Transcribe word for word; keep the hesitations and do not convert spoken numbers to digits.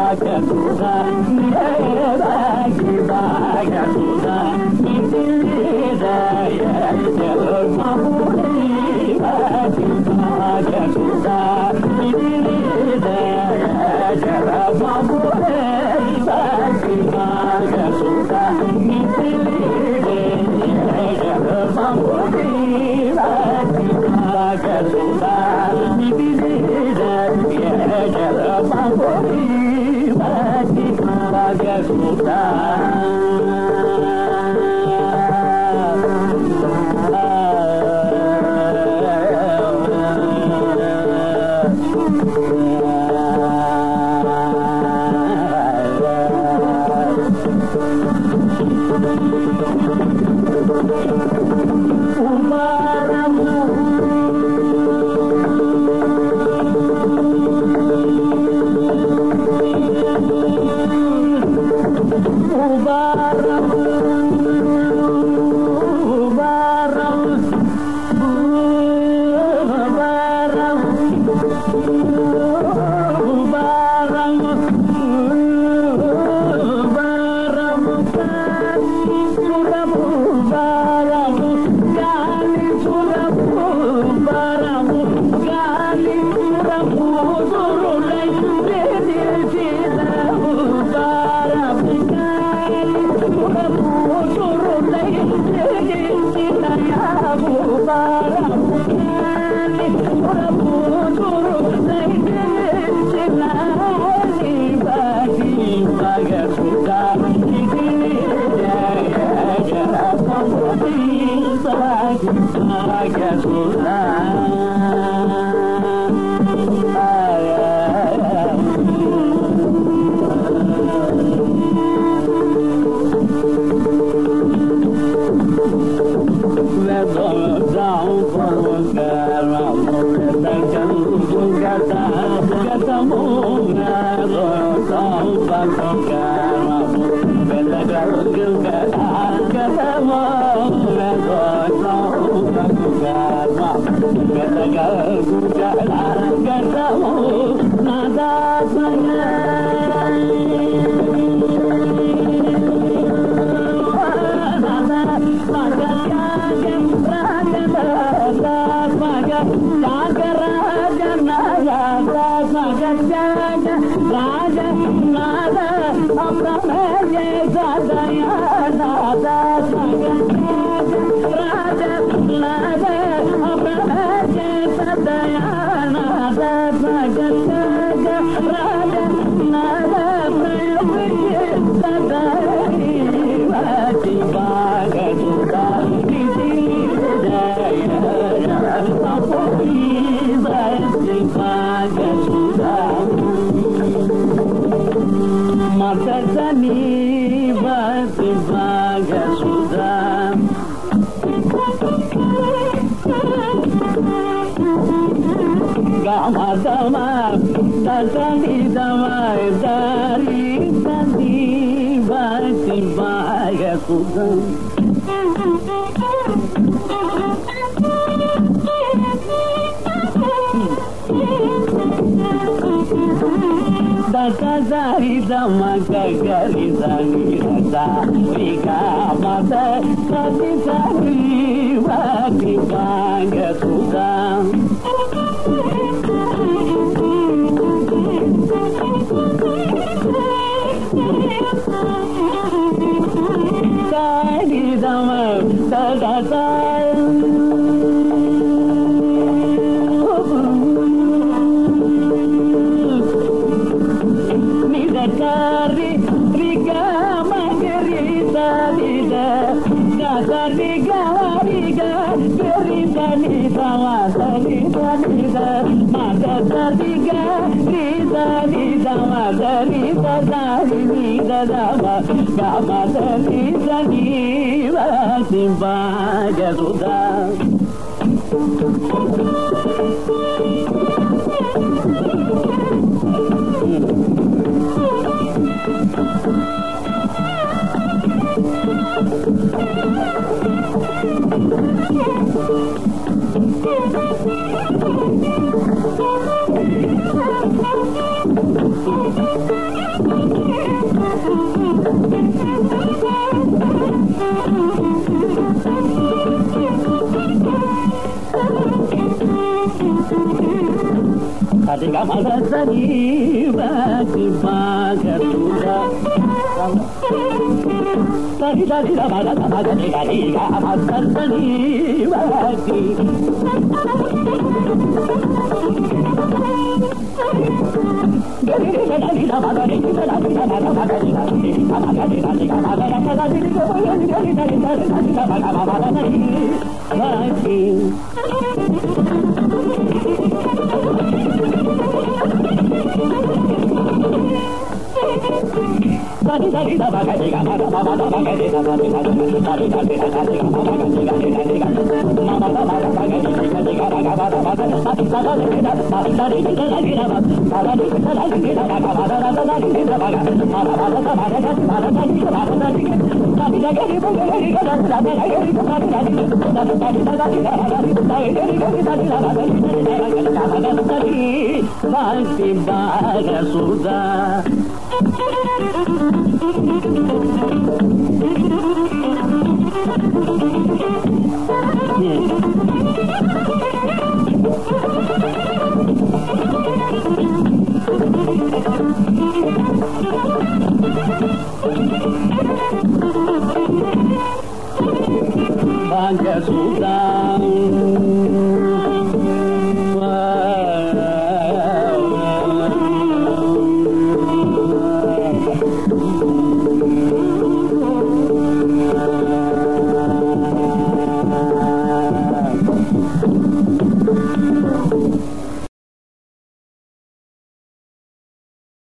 Thank you. Adiga magasani baki bagatuda Tari tari da baga da baga diga diga magasani baki Gari diga diga baga diga diga diga baga baga diga diga baga diga diga baga baga diga diga diga diga diga baga baga baki Tari tari da baga diga baga baga baga diga diga diga tari tari da baga diga baga diga diga diga mama baga baga diga diga baga baga baga tari tari da tari tari da diga diga baga diga tari diga baga baga baga diga baga mama baga baga baga baga diga baga diga tari da diga baga diga da da baga diga baga diga tari tari da diga baga diga tari diga tari da baga diga baga tari baki baga suda Bangga sudah